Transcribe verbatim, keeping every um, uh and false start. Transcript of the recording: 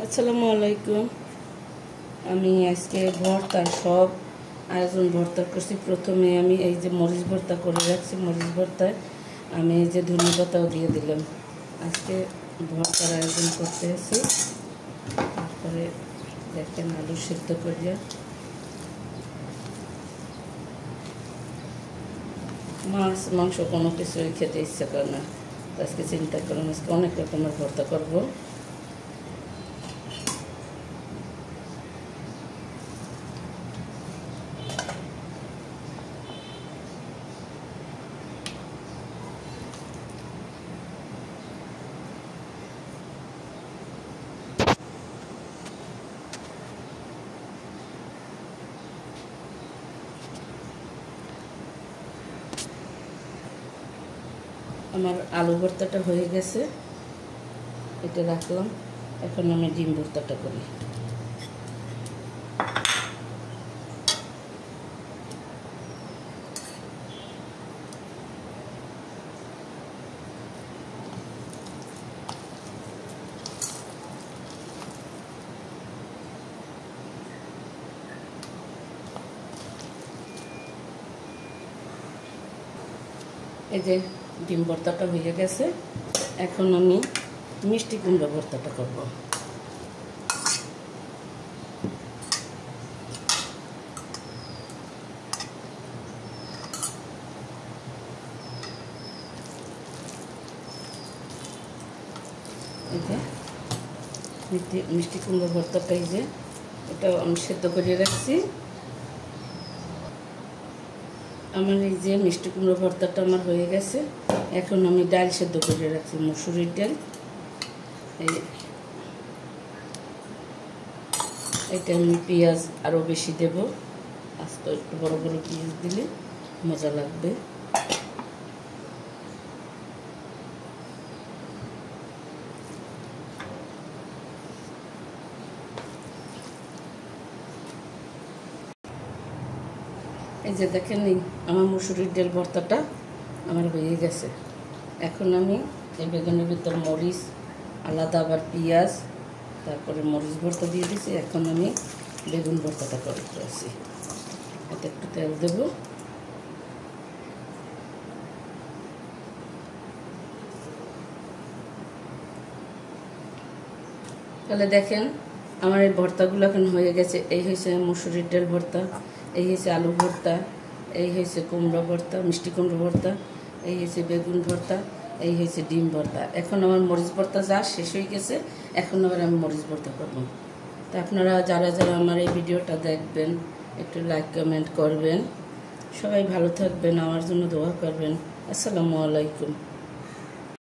আসসালামু আলাইকুম। আমি আজকে ভর্তার সব আয়োজন ভর্তা করছি। প্রথমে আমি এই যে মরিচ ভর্তা করে রাখছি, মরিচ ভর্তায় আমি এই যে ধনে পাতাও দিয়ে দিলাম। আজকে ভর্তার আয়োজন করতে এসেছি। তারপরে দেখেন আলু সিদ্ধ করিয়া, মাছ মাংস কোনো কিছুই খেতে ইচ্ছা করে না। আজকে চিন্তা করলাম আজকে অনেক রকমের ভর্তা করবো। আমার আলু ভর্তাটা হয়ে গেছে, এটা রাখলাম। এখন আমি ডিম ভর্তাটা করি। এই যে ডিম ভর্তাটা হয়ে গেছে, এখন আমি মিষ্টি কুমড়া ভর্তাটা করব। এই যে মিষ্টি কুমড়া ভর্তাটা, এই যে এটা আমি সেদ্ধ করে রাখছি। আমার এই যে মিষ্টি কুমড়ো ভর্তাটা আমার হয়ে গেছে। এখন আমি ডাল সেদ্ধ করে রাখছি, মসুরির ডাল। এই এটা আমি পেঁয়াজ আরও বেশি দেব, আস্তে একটু বড় বড় পেঁয়াজ দিলে মজা লাগবে। এই যে দেখেন, এই আমার মসুরির ডাল ভর্তাটা আমার হয়ে গেছে। এখন আমি এই বেগুনের ভিতর মরিচ আলাদা, আবার পেঁয়াজ, তারপরে মরিচ ভর্তা দিয়ে দিয়েছি। এখন আমি বেগুন ভর্তাটা করে দিয়েছি। এতে একটু তেল দেব। তাহলে দেখেন আমার এই ভর্তাগুলো এখন হয়ে গেছে। এই হয়েছে মসুরির ডাল ভর্তা, এই হয়েছে আলু ভর্তা, এই হয়েছে কুমড়ো ভর্তা, মিষ্টি কুমড়ো ভর্তা, এই হয়েছে বেগুন ভর্তা, এই হয়েছে ডিম ভর্তা। এখন আমার মরিচ ভর্তা যা শেষ হয়ে গেছে, এখন আবার আমি মরিচ ভর্তা করব। তা আপনারা যারা যারা আমার এই ভিডিওটা দেখবেন একটু লাইক কমেন্ট করবেন। সবাই ভালো থাকবেন, আমার জন্য দোয়া করবেন। আসসালামু আলাইকুম।